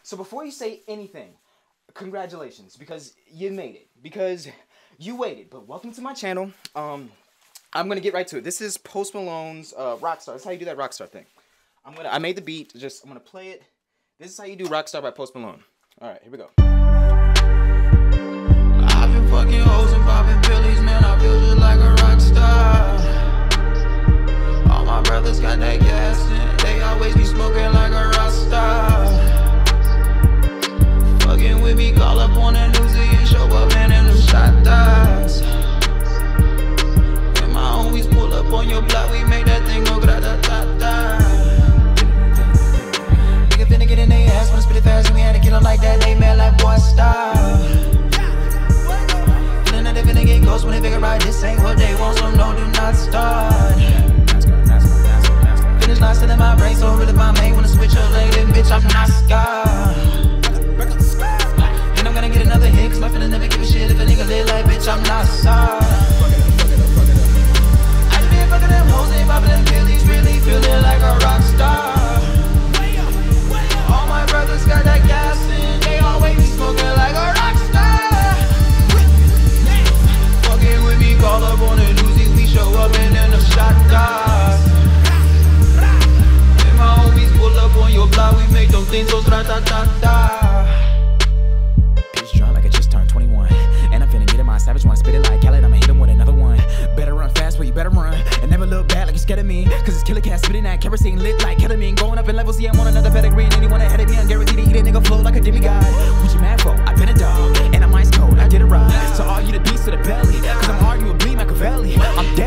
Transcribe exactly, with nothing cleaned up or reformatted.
So before you say anything, congratulations, because you made it. Because you waited. But welcome to my channel. Um, I'm gonna get right to it. This is Post Malone's uh, Rockstar. That's how you do that Rockstar thing. I'm gonna. I made the beat. Just I'm gonna play it. This is how you do Rockstar by Post Malone. All right, here we go. I've been fucking hoes and popping pillies, man. I feel just like a rock star. All my brothers got that gas and they always be smoking like a Rockstar. Fucking with me, call up on that Uzi and show up, man, in them shot thighs. When my homies pull up on your block, we make that thing go gra-da-da-da. Nigga finna get in they ass, wanna spit it fast, and we had to kill 'em like that, they mad like boy style. Feeling that they finna get ghost when they figure out this ain't what they want, so no, do not start. Finish line still in my brain, so really my main wanna switch up like that, bitch, I'm not scarred. And I'm gonna get another hit, cause my feelings never give a shit if a nigga lit like, bitch, I'm not sorry. I just been fucking them hoes and popping them pillies, really feeling like a rock star. All my brothers got that gas and they always be smoking like a rock star. Fucking with me, call up on the Uzi, we show up and then the shot dies. And my homies pull up on your block, we make them things so tra-ta-ta-ta. Savage wanna spit it like Alittle, I'ma hit him with another one. Better run fast, but you better run. And never look back like you're scared of me. Cause it's killer cat spitting that kerosene lit like ketamine. Going up in levels, yeah, I'm on another pedigree. And anyone ahead of me, I'm guaranteed to eat a nigga flow like a demigod. What you mad for? I've been a dog, and I'm ice cold, I did it right. So all you the beast to the belly, cause I'm arguably Machiavelli. I'm dead.